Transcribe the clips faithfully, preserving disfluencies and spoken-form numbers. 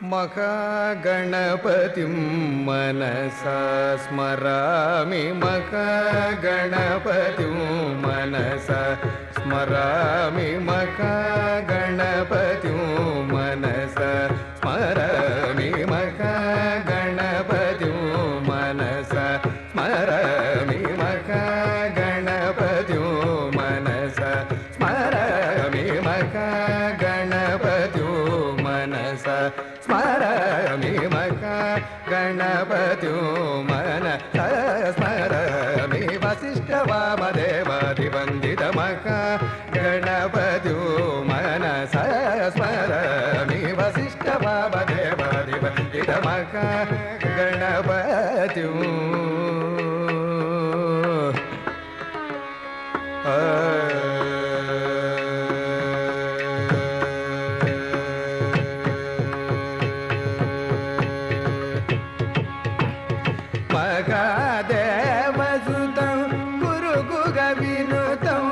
महागणपतिं मनसा स्मरामि महागणपतिं मनसा स्मरामि महागणपतिं मनसा स्मरामि महागणपतिं मनसा स्मरामि महागणपतिं मनसा स्मरामि महागणपतिं मनसा स्मरामि महागणपतिं मनसा स्मरामि वसिष्ठवामदेवादिवन्दित महागणपतिं मनसा स्मरामि वसिष्ठवामदेवादिवन्दित महागणपतिं महादेवसुतं गुरुगुगविनुतं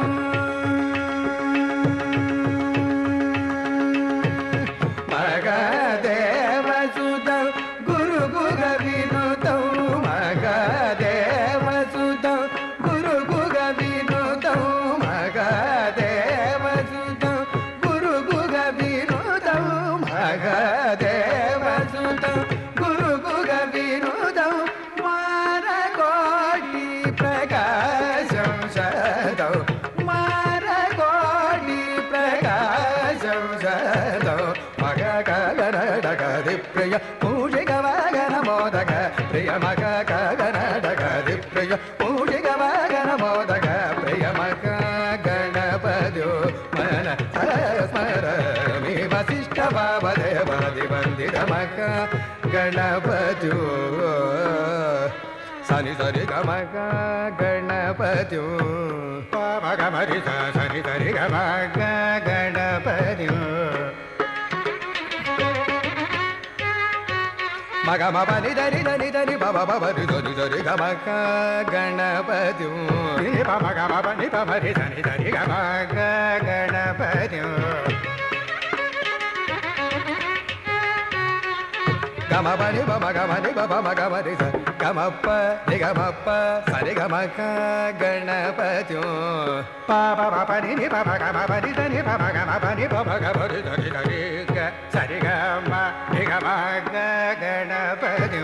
महादेवसुतं गुरुगुगविनुतं महादेवसुतं गुरुगुगविनुतं महादेवसुतं गुरुगुगविनुतं महादेवसुतं गुरुगुगविनुतं प्रिय पूजिगवागन मोदक प्रिय मग गणपति प्रिय पूजिगवागन मोदक प्रिय मग गणपतिं मनसा स्मरामि वसिष्ठवामदेवादिवन्दित महागणपतिं सनि सरि ग मग गणपतिं मग मरि सनि सरि ग मग गणपतिं मग म पनि धरि धनि धनि ब ब रि धनि धरि ग मग गणपतिं प मग म पनि प मरि धनि धरि ग मग गणपतिं ग म पनि प मग मनि प प मग मरि स ग म प रि ग म प स रि ग मग गणपतिं प प म पनि नि प मग म पनि धनि प मग म पनि प मग मरि धनि धरि ग स रि ग म रि ग मग गणपतिं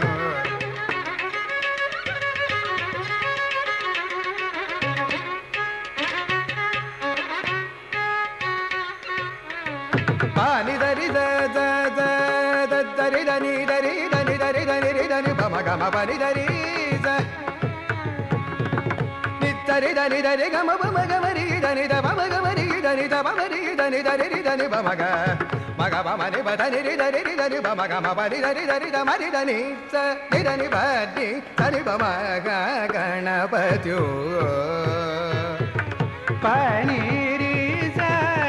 पानि धरि द द द द धरि धनि धरि धनि धरि धनि रि धनि प मग म पनि धरि स नि धरि धनि धरि ग म प मग मरि धनि द प मग मरि धनि द प मरि धनि धरि रि धनि प मग मग प मनि प धनि रि धरि रि धनि प मग म पनि धरि धरि द मरि धनि स नि धनि प नि धनि प मग गणपतिं पनि रि स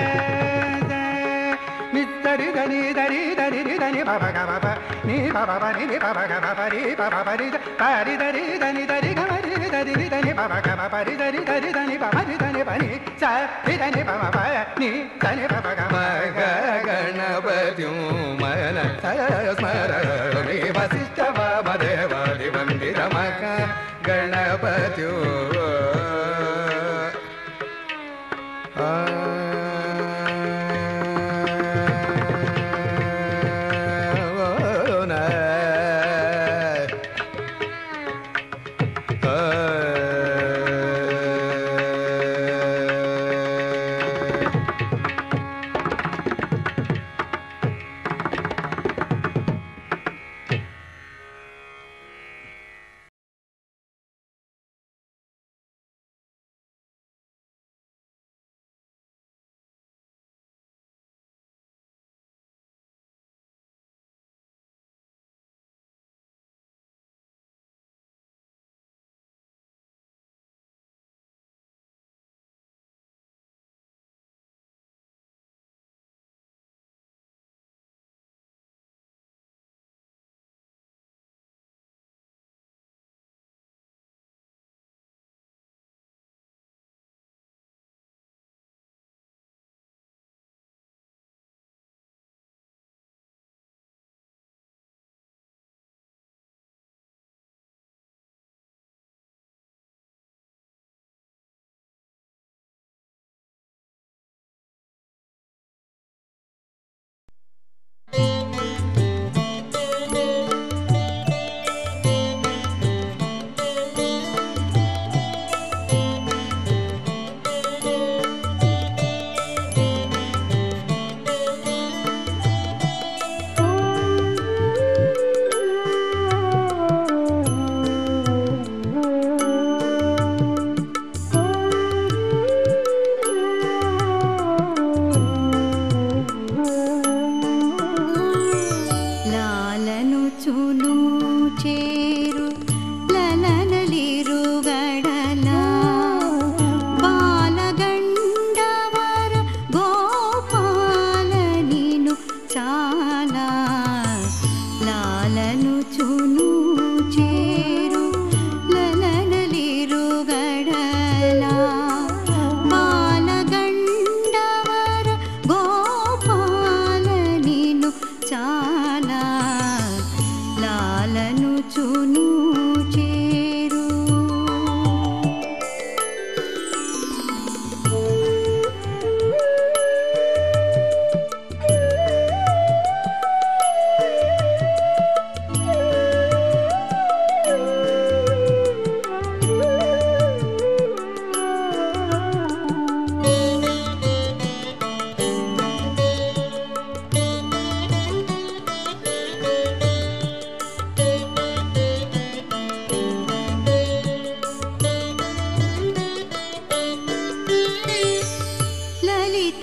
धरि धनि धरि धरि रि धनि प मग म प नि प प नि नि प मग म प रि प प रि प रि धरि धनि धरि ग मरि धरि रि धनि प मग म प रि धरि धरि धनि प मरि धनि प नि स रि धनि प म प नि धनि प मग मग गणपतिं मनसा स्मरामि वसिष्ठवामदेवादिवन्दित महागणपतिं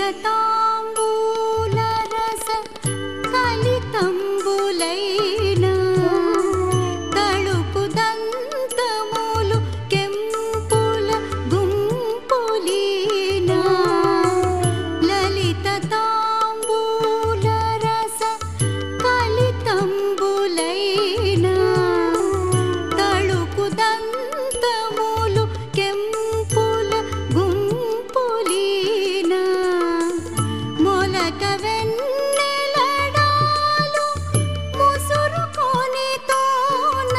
తాంబూల రస కలితంబులైన తళుకు దంతములు కెంపుల గుంపులీన లలిత తాంబూల రస కలితంబులైన తళుకు దంతములు కెంపుల గుంపులీన మొలక వెన్నెలడాలు ముసురుకొని తోన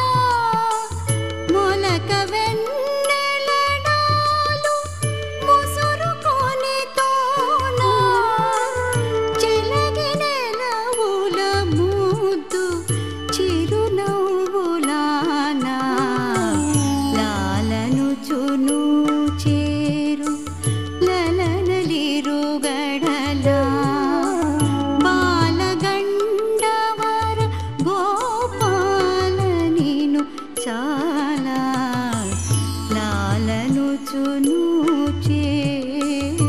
మొలక వెన్నెలడాలు ముసురుకొని తోన చెలగినెలవుల ముద్దు చిరునవ్వులాన లాలను చును చేరు లలనలిరుగడల బాలగండవర గోపాల నీను చాలా లాలను చును చేరు.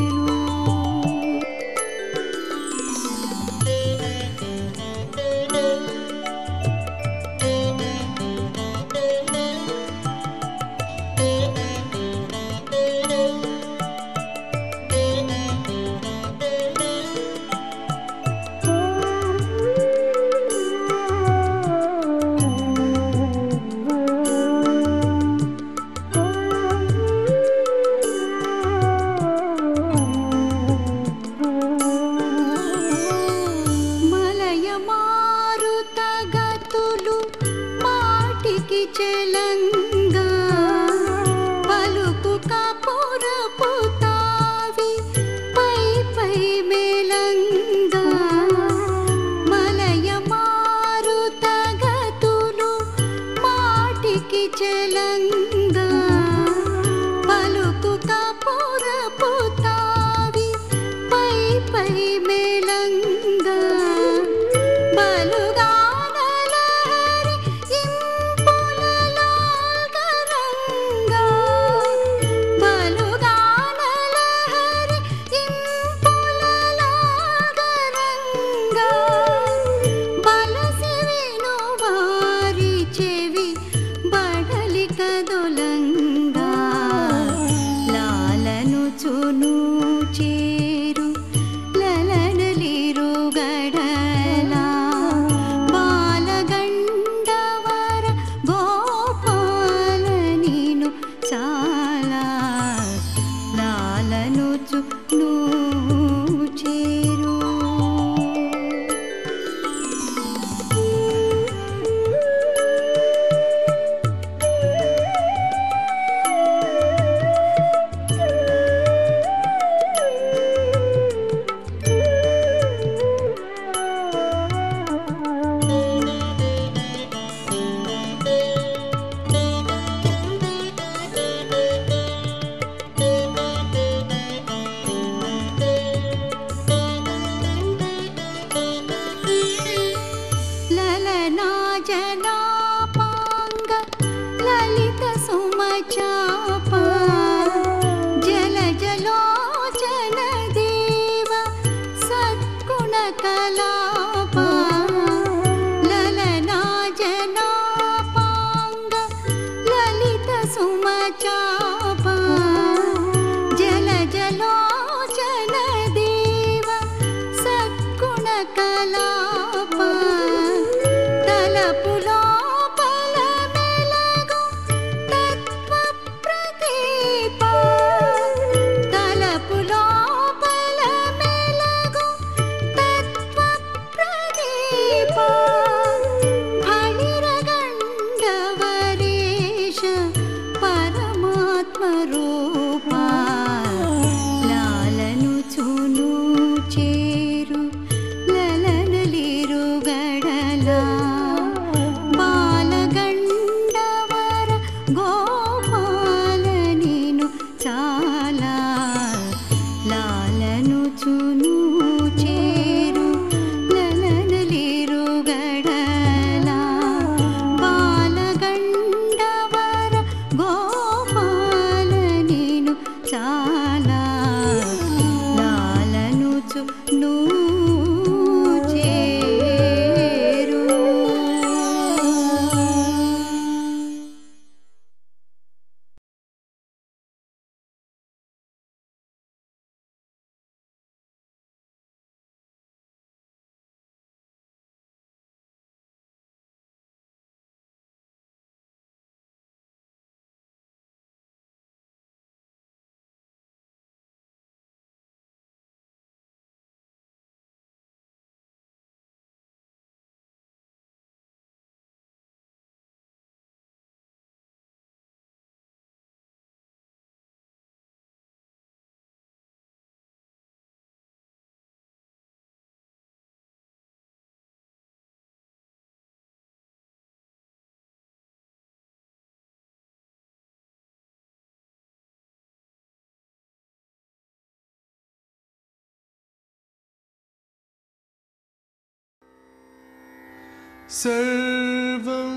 सर्वं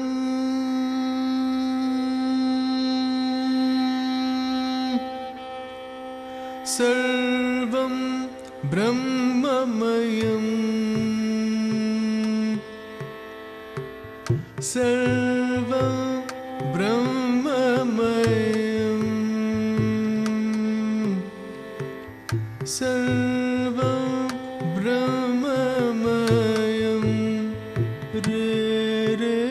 सर्वं ब्रह्ममयं सर्वं ब्रह्ममयं सर्वं ब्रह्ममयं रे रे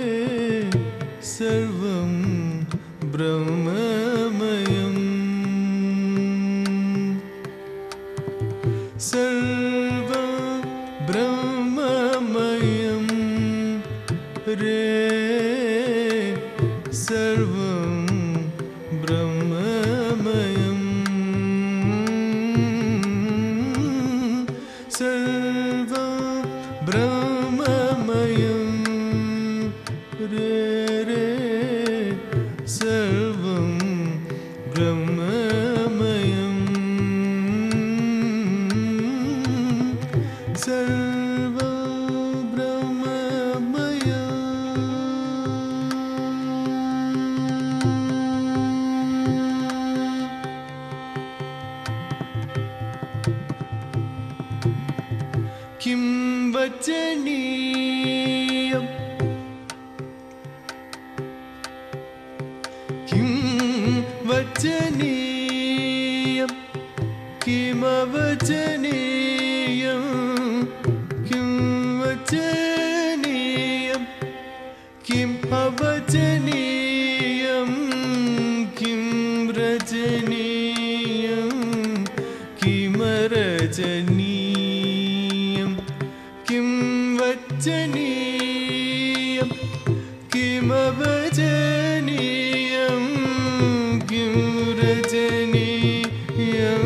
सर्वं ब्रह्ममयं सर्वं ब्रह्ममयं रे सर्वं ब्रह्ममयं सर्वं ब्रह्ममयं रे रे सर्वं ब्रह्ममयं सर्वं ब्रह्ममयं किं वचनीयं किं वचनीयं किमवचनीयं किं वचनीयं किम् अवचनीयं किं रचनीयं किमरचनीयं किं वचनीयं किमवचनीयं किं रचनीयं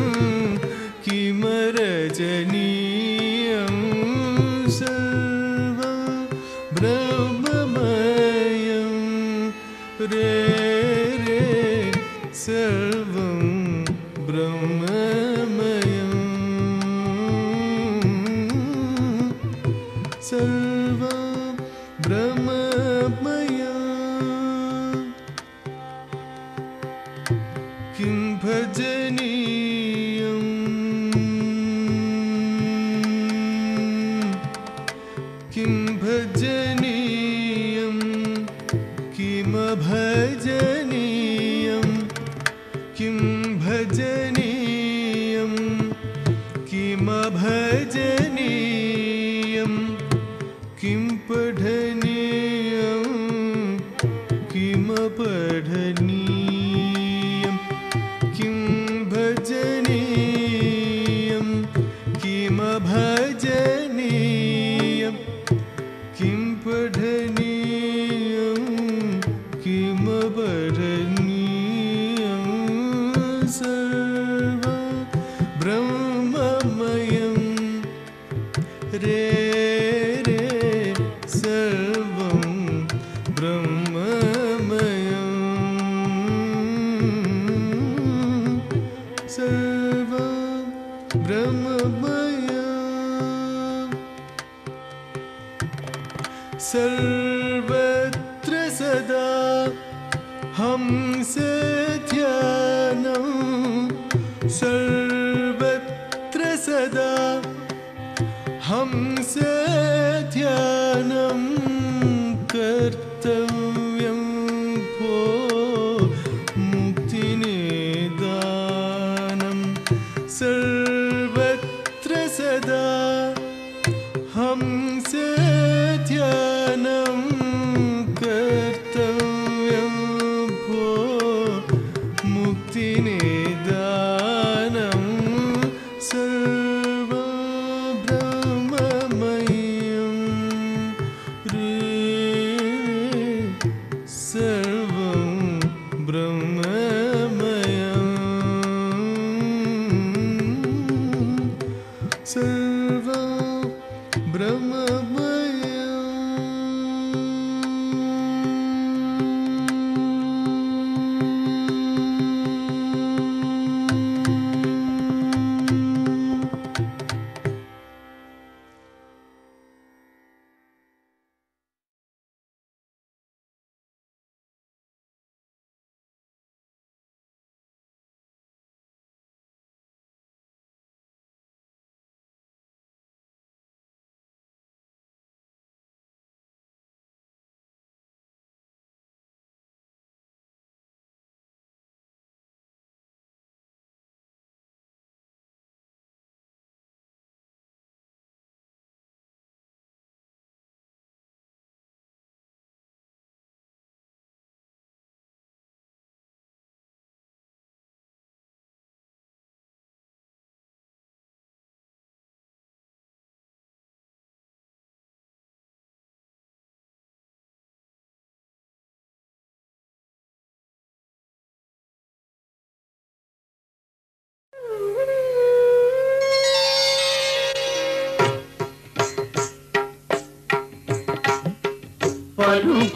किमरचनीयं सर्वं ब्रह्ममयं रे रे सर्वं ब्रह्ममयं सर्वं ब्रह्ममयं किं भजनीयं किं भजनीयं किमभजनीयं किं भजनीयं किमभजनीयं किं पठनीयं किमपठनीयं किं भजनीयं किमभजनीयं किं पठनीयं किमपठनीयं सर्वं ब्रह्ममयं रे रे सर्वं ब्रह्ममयं सर्वं ब्रह्ममयं सर्वत्र सदा हंस ध्यानं सर्वत्र सदा हंस ध्यानं कर्तव्यं भो मुक्तिनिदानं सर्वत्र सदा हंस ध्यानं कर्तव्यं भो मुक्तिनिदानं सर्वं ब्रह्ममयं रे सर्वं ब्रह्ममयं सर्वं ब्रह्ममयं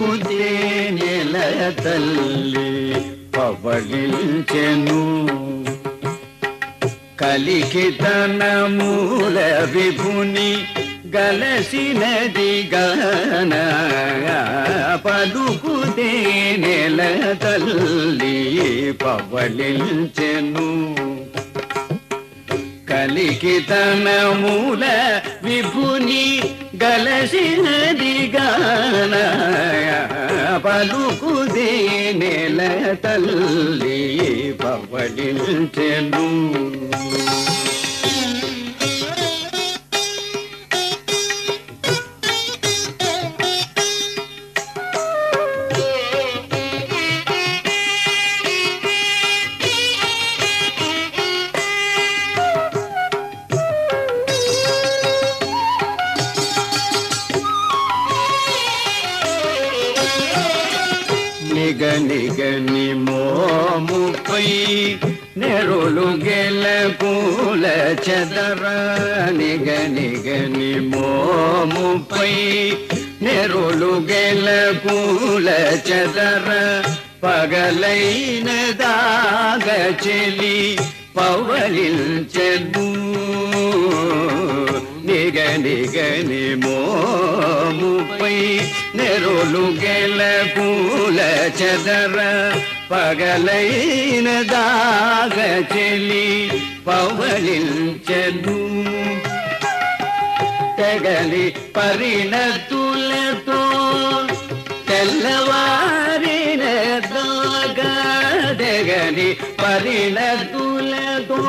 పలుకుతే నెల తల్లి పవళించెను. కలికితన మూల విభుని గలసినది గాన పలుకుతే నెల తల్లి పవళించెను. కలికితన మూల విభుని గలసినది గాన పలుకుదే నెల తల్లి పవళించెను. నిగని మోముపై నెరులు గెల పూల చదర. నిగని మోముపై నెరులు గెల పూల చదర. పగలైన దాగ చెలి పవళించెను. నిగని మోముపై నెరులు గెల పూల చదర. పగలైన దాగ చెలి పవళించెను. తెగలి పరిణతులతో తెల్లవారిన దాగ. తెగలి పరిణతులతో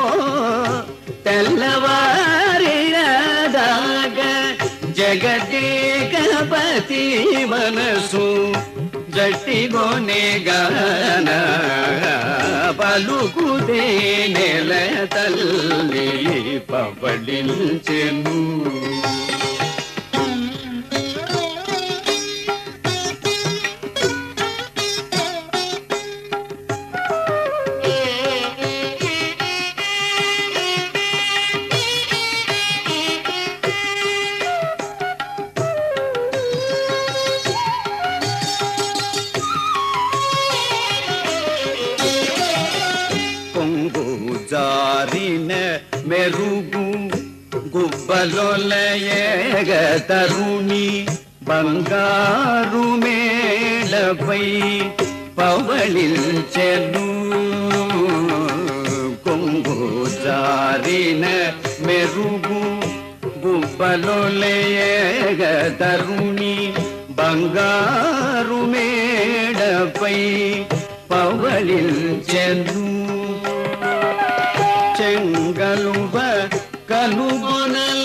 తెల్లవారిన దాగ. జగదేకపతి మనసు జట్టిగోనే గాన పలుకుతే నెల తల్లి పవళించెను. జారిన మెరుగు గుబ్బలొలయగ తరుణి బంగారు మేడపై పవళించెను. కొంగు జారిన మెరుగు గుబ్బలొలయగ తరుణి బంగారు మేడపై పవళించెను. చెంగలువ కనుగొనల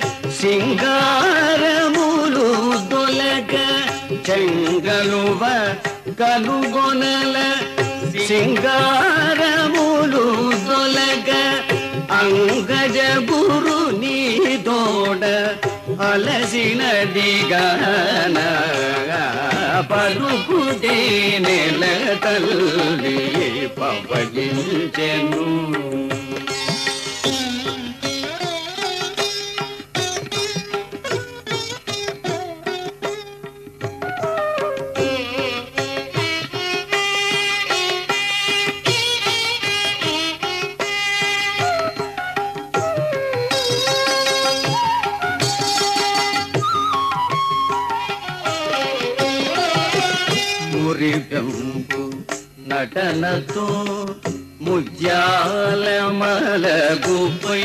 సింగారములు దొలక. చెంగలువ కనుగొనల సింగారములు దొలక. అంగజ గురుని తోడ అలసినది గాన పలుకుతే నెల తల్లి పవళించెను. మురిగంపు నటనతో ముత్యాల మలగుపై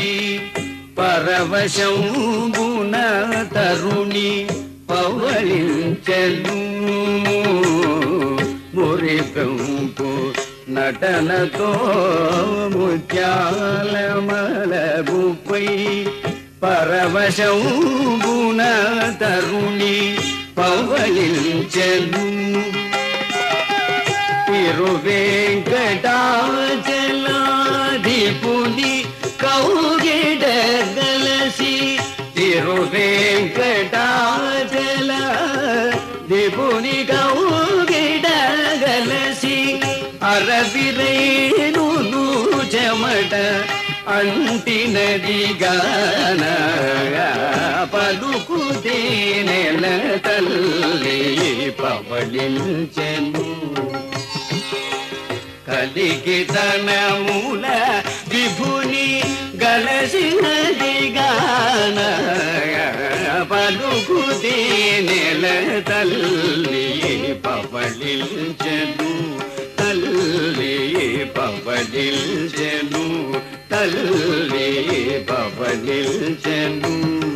పరవశంబున తరుణి పవళించెను. మురిగంపు నటనతో ముత్యాల మలగుపై పరవశంబున తరుణి పవళించెను. తిరువేంకటాచలాధిపుని కౌగిడ గలసి. తిరువేంకటాచలాధిపుని కౌగిడ గలసి. అరవిరేను చెమట అంటినది గాన పలుకుతే నెల తల్లి పవ పవళించెను కలికి తనమూల విభుని గలసినది గాన పలుకు నెల తల్లి పవళించెను తల్లి పవళించెను తల్లి పవళించెను